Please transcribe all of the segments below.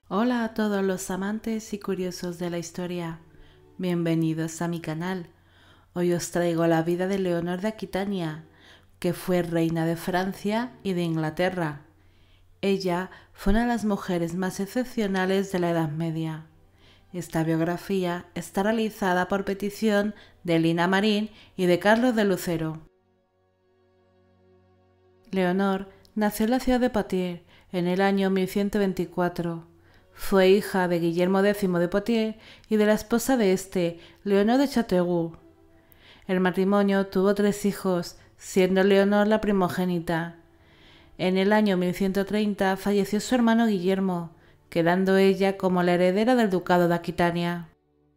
Hola a todos los amantes y curiosos de la historia, bienvenidos a mi canal. Hoy os traigo la vida de Leonor de Aquitania, que fue reina de Francia y de Inglaterra. Ella fue una de las mujeres más excepcionales de la Edad Media. Esta biografía está realizada por petición de Lina Marín y de Carlos de Lucero. Leonor nació en la ciudad de Poitiers en el año 1124. Fue hija de Guillermo X de Poitiers y de la esposa de este, Leonor de Châteauroux. El matrimonio tuvo 3 hijos, siendo Leonor la primogénita. En el año 1130 falleció su hermano Guillermo, quedando ella como la heredera del ducado de Aquitania.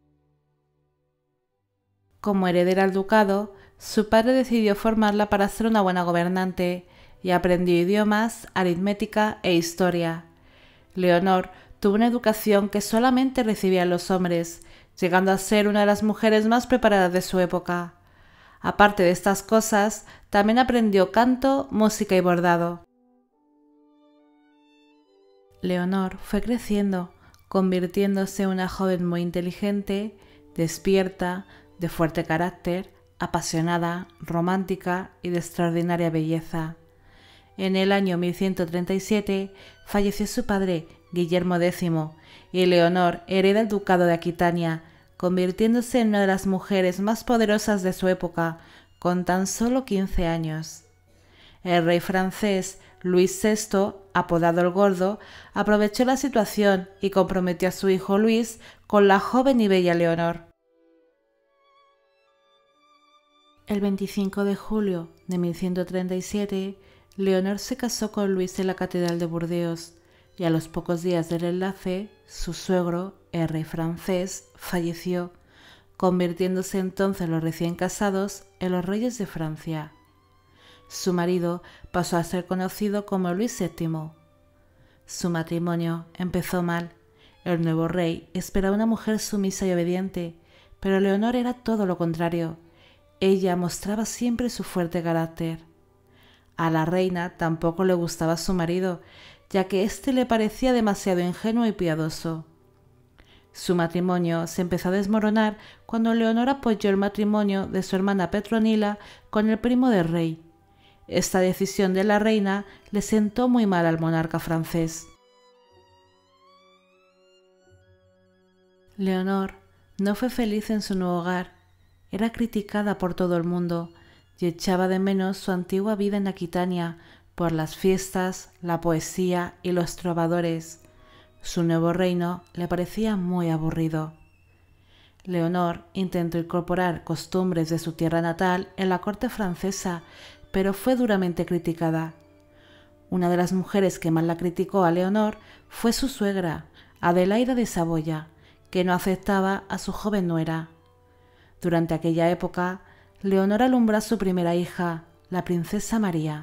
Como heredera al ducado, su padre decidió formarla para ser una buena gobernante y aprendió idiomas, aritmética e historia. Leonor tuvo una educación que solamente recibían los hombres, llegando a ser una de las mujeres más preparadas de su época. Aparte de estas cosas, también aprendió canto, música y bordado. Leonor fue creciendo, convirtiéndose en una joven muy inteligente, despierta, de fuerte carácter, apasionada, romántica y de extraordinaria belleza. En el año 1137 falleció su padre, Guillermo X, y Leonor hereda el ducado de Aquitania, convirtiéndose en una de las mujeres más poderosas de su época, con tan solo 15 años. El rey francés Luis VI, apodado el Gordo, aprovechó la situación y comprometió a su hijo Luis con la joven y bella Leonor. El 25 de julio de 1137, Leonor se casó con Luis en la Catedral de Burdeos, y a los pocos días del enlace, su suegro, el rey francés, falleció, convirtiéndose entonces los recién casados en los reyes de Francia. Su marido pasó a ser conocido como Luis VII. Su matrimonio empezó mal. El nuevo rey esperaba una mujer sumisa y obediente, pero Leonor era todo lo contrario. Ella mostraba siempre su fuerte carácter. A la reina tampoco le gustaba su marido, ya que éste le parecía demasiado ingenuo y piadoso. Su matrimonio se empezó a desmoronar cuando Leonor apoyó el matrimonio de su hermana Petronila con el primo del rey. Esta decisión de la reina le sentó muy mal al monarca francés. Leonor no fue feliz en su nuevo hogar. Era criticada por todo el mundo y echaba de menos su antigua vida en Aquitania por las fiestas, la poesía y los trovadores. Su nuevo reino le parecía muy aburrido. Leonor intentó incorporar costumbres de su tierra natal en la corte francesa, pero fue duramente criticada. Una de las mujeres que más la criticó a Leonor fue su suegra, Adelaida de Saboya, que no aceptaba a su joven nuera. Durante aquella época, Leonor alumbró a su primera hija, la princesa María.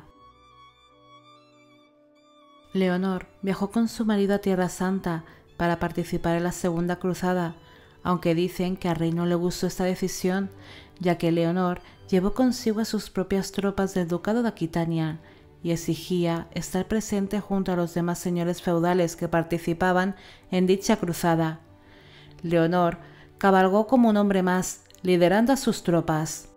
Leonor viajó con su marido a Tierra Santa para participar en la Segunda Cruzada, aunque dicen que al rey no le gustó esta decisión, ya que Leonor llevó consigo a sus propias tropas del ducado de Aquitania y exigía estar presente junto a los demás señores feudales que participaban en dicha cruzada. Leonor cabalgó como un hombre más, liderando a sus tropas.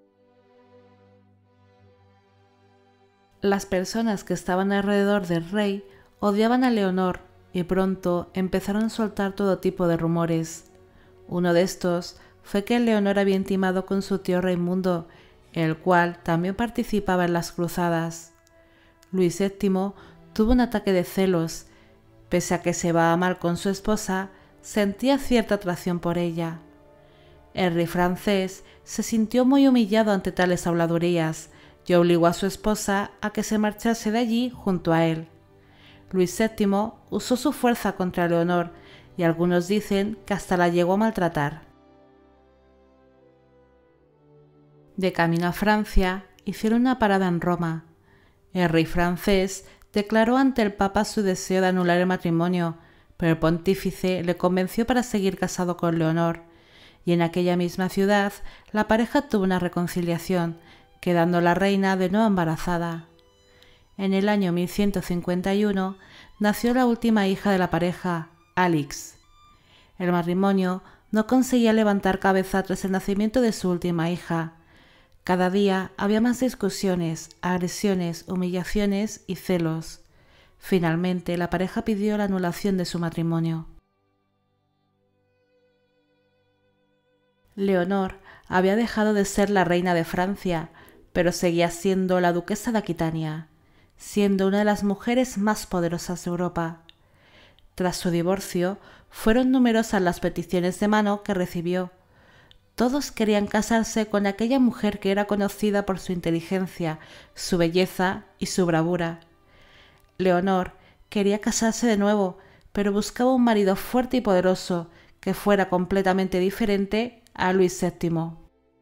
Las personas que estaban alrededor del rey odiaban a Leonor y pronto empezaron a soltar todo tipo de rumores. Uno de estos fue que Leonor había intimado con su tío Raimundo, el cual también participaba en las cruzadas. Luis VII tuvo un ataque de celos. Pese a que se llevaba mal con su esposa, sentía cierta atracción por ella. El rey francés se sintió muy humillado ante tales habladurías y obligó a su esposa a que se marchase de allí junto a él. Luis VII usó su fuerza contra Leonor y algunos dicen que hasta la llegó a maltratar. De camino a Francia, hicieron una parada en Roma. El rey francés declaró ante el papa su deseo de anular el matrimonio, pero el pontífice le convenció para seguir casado con Leonor, y en aquella misma ciudad la pareja tuvo una reconciliación, quedando la reina de nuevo embarazada. En el año 1151 nació la última hija de la pareja, Alix. El matrimonio no conseguía levantar cabeza tras el nacimiento de su última hija. Cada día había más discusiones, agresiones, humillaciones y celos. Finalmente, la pareja pidió la anulación de su matrimonio. Leonor había dejado de ser la reina de Francia, pero seguía siendo la duquesa de Aquitania, siendo una de las mujeres más poderosas de Europa. Tras su divorcio, fueron numerosas las peticiones de mano que recibió. Todos querían casarse con aquella mujer que era conocida por su inteligencia, su belleza y su bravura. Leonor quería casarse de nuevo, pero buscaba un marido fuerte y poderoso que fuera completamente diferente a Luis VII.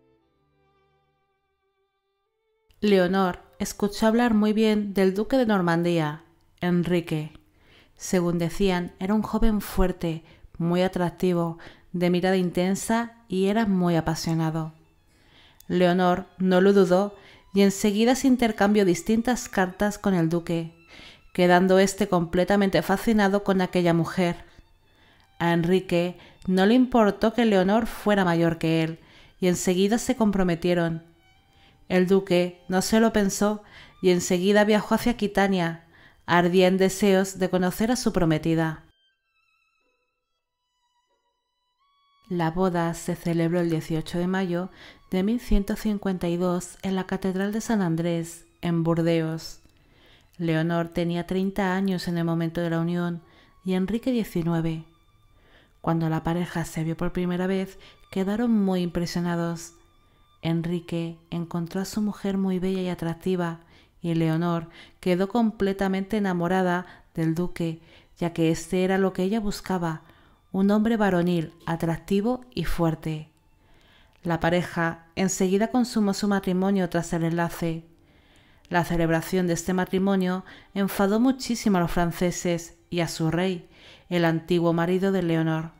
Leonor escuchó hablar muy bien del duque de Normandía, Enrique. Según decían, era un joven fuerte, muy atractivo, de mirada intensa y era muy apasionado. Leonor no lo dudó y enseguida se intercambió distintas cartas con el duque, quedando éste completamente fascinado con aquella mujer. A Enrique no le importó que Leonor fuera mayor que él y enseguida se comprometieron. El duque no se lo pensó y enseguida viajó hacia Aquitania. Ardía en deseos de conocer a su prometida. La boda se celebró el 18 de mayo de 1152 en la Catedral de San Andrés, en Burdeos. Leonor tenía 30 años en el momento de la unión y Enrique 19. Cuando la pareja se vio por primera vez, quedaron muy impresionados. Enrique encontró a su mujer muy bella y atractiva, y Leonor quedó completamente enamorada del duque, ya que este era lo que ella buscaba, un hombre varonil, atractivo y fuerte. La pareja enseguida consumó su matrimonio tras el enlace. La celebración de este matrimonio enfadó muchísimo a los franceses y a su rey, el antiguo marido de Leonor.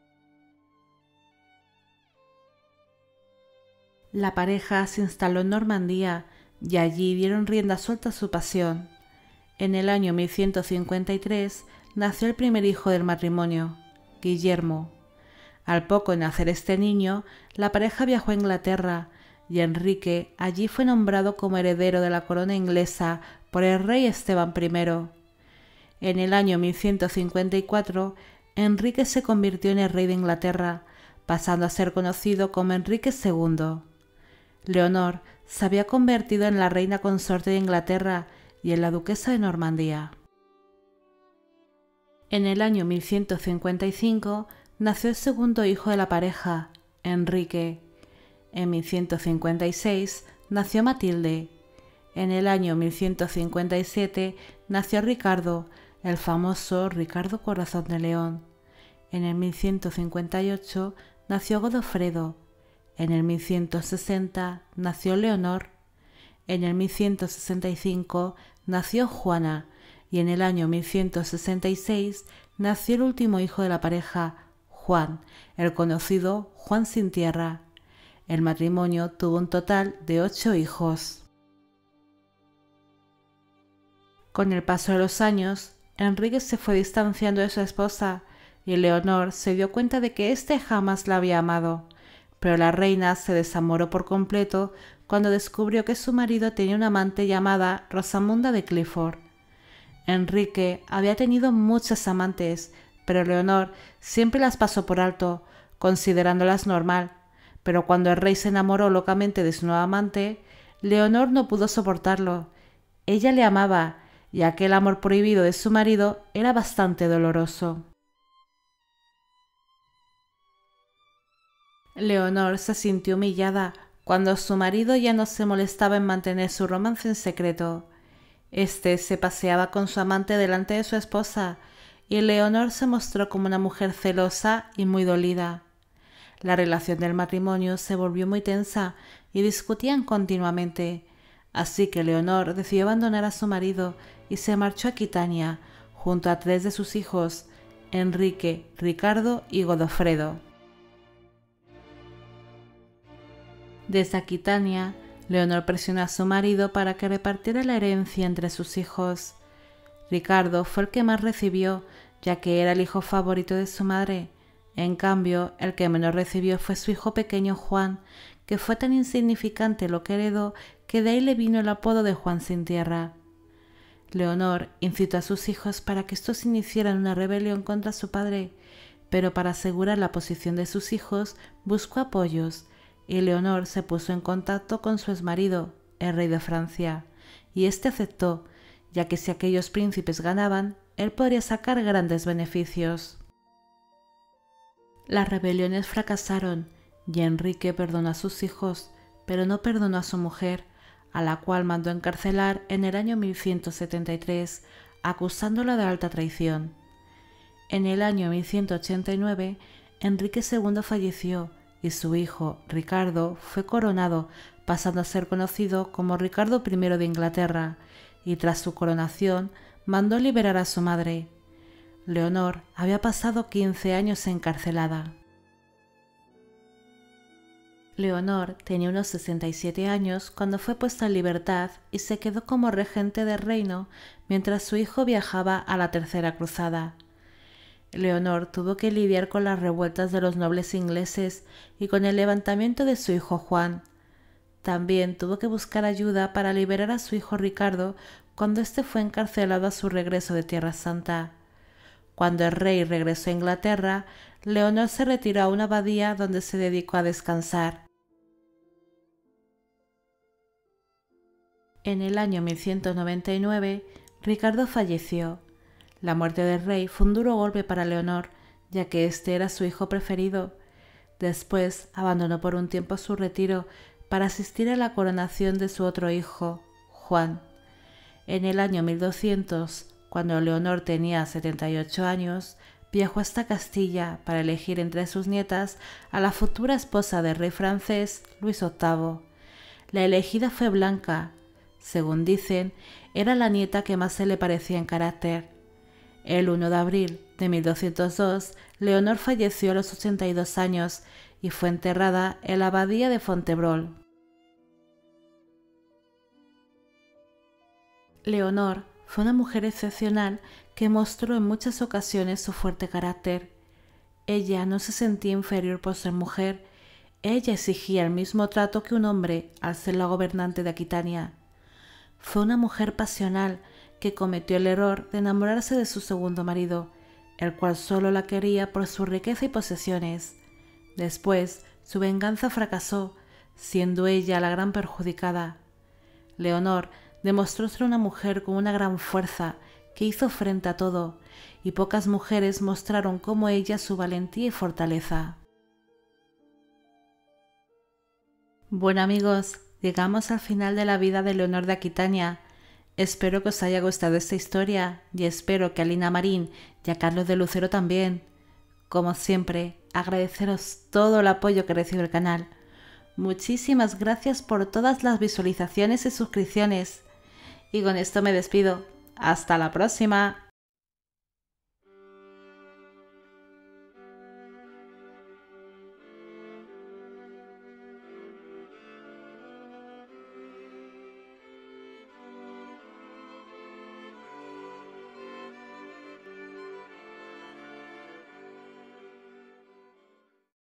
La pareja se instaló en Normandía y allí dieron rienda suelta a su pasión. En el año 1153 nació el primer hijo del matrimonio, Guillermo. Al poco de nacer este niño, la pareja viajó a Inglaterra y Enrique allí fue nombrado como heredero de la corona inglesa por el rey Esteban I. En el año 1154, Enrique se convirtió en el rey de Inglaterra, pasando a ser conocido como Enrique II. Leonor se había convertido en la reina consorte de Inglaterra y en la duquesa de Normandía. En el año 1155 nació el segundo hijo de la pareja, Enrique. En 1156 nació Matilde. En el año 1157 nació Ricardo, el famoso Ricardo Corazón de León. En el 1158 nació Godofredo. En el 1160 nació Leonor. En el 1165 nació Juana y en el año 1166 nació el último hijo de la pareja, Juan, el conocido Juan sin tierra. El matrimonio tuvo un total de 8 hijos. Con el paso de los años, Enrique se fue distanciando de su esposa y Leonor se dio cuenta de que éste jamás la había amado. Pero la reina se desamoró por completo cuando descubrió que su marido tenía una amante llamada Rosamunda de Clifford. Enrique había tenido muchas amantes, pero Leonor siempre las pasó por alto, considerándolas normal. Pero cuando el rey se enamoró locamente de su nueva amante, Leonor no pudo soportarlo. Ella le amaba, y aquel amor prohibido de su marido era bastante doloroso. Leonor se sintió humillada cuando su marido ya no se molestaba en mantener su romance en secreto. Este se paseaba con su amante delante de su esposa y Leonor se mostró como una mujer celosa y muy dolida. La relación del matrimonio se volvió muy tensa y discutían continuamente, así que Leonor decidió abandonar a su marido y se marchó a Aquitania junto a 3 de sus hijos, Enrique, Ricardo y Godofredo. Desde Aquitania, Leonor presionó a su marido para que repartiera la herencia entre sus hijos. Ricardo fue el que más recibió, ya que era el hijo favorito de su madre. En cambio, el que menos recibió fue su hijo pequeño Juan, que fue tan insignificante lo que heredó que de ahí le vino el apodo de Juan sin tierra. Leonor incitó a sus hijos para que estos iniciaran una rebelión contra su padre, pero para asegurar la posición de sus hijos buscó apoyos, y Leonor se puso en contacto con su exmarido, el rey de Francia, y éste aceptó, ya que si aquellos príncipes ganaban, él podría sacar grandes beneficios. Las rebeliones fracasaron y Enrique perdonó a sus hijos, pero no perdonó a su mujer, a la cual mandó encarcelar en el año 1173, acusándola de alta traición. En el año 1189, Enrique II falleció y su hijo, Ricardo, fue coronado, pasando a ser conocido como Ricardo I de Inglaterra, y tras su coronación mandó liberar a su madre. Leonor había pasado 15 años encarcelada. Leonor tenía unos 67 años cuando fue puesta en libertad y se quedó como regente del reino mientras su hijo viajaba a la Tercera Cruzada. Leonor tuvo que lidiar con las revueltas de los nobles ingleses y con el levantamiento de su hijo Juan. También tuvo que buscar ayuda para liberar a su hijo Ricardo cuando éste fue encarcelado a su regreso de Tierra Santa. Cuando el rey regresó a Inglaterra, Leonor se retiró a una abadía donde se dedicó a descansar. En el año 1199, Ricardo falleció. La muerte del rey fue un duro golpe para Leonor, ya que este era su hijo preferido. Después abandonó por un tiempo su retiro para asistir a la coronación de su otro hijo, Juan. En el año 1200, cuando Leonor tenía 78 años, viajó hasta Castilla para elegir entre sus nietas a la futura esposa del rey francés Luis VIII. La elegida fue Blanca. Según dicen, era la nieta que más se le parecía en carácter. El 1 de abril de 1202, Leonor falleció a los 82 años y fue enterrada en la abadía de Fontevraud. Leonor fue una mujer excepcional que mostró en muchas ocasiones su fuerte carácter. Ella no se sentía inferior por ser mujer, ella exigía el mismo trato que un hombre al ser la gobernante de Aquitania. Fue una mujer pasional que cometió el error de enamorarse de su segundo marido, el cual solo la quería por su riqueza y posesiones. Después, su venganza fracasó, siendo ella la gran perjudicada. Leonor demostró ser una mujer con una gran fuerza que hizo frente a todo, y pocas mujeres mostraron como ella su valentía y fortaleza. Bueno amigos, llegamos al final de la vida de Leonor de Aquitania. Espero que os haya gustado esta historia y espero que a Lina Marín y a Carlos de Lucero también. Como siempre, agradeceros todo el apoyo que recibe el canal. Muchísimas gracias por todas las visualizaciones y suscripciones. Y con esto me despido. ¡Hasta la próxima!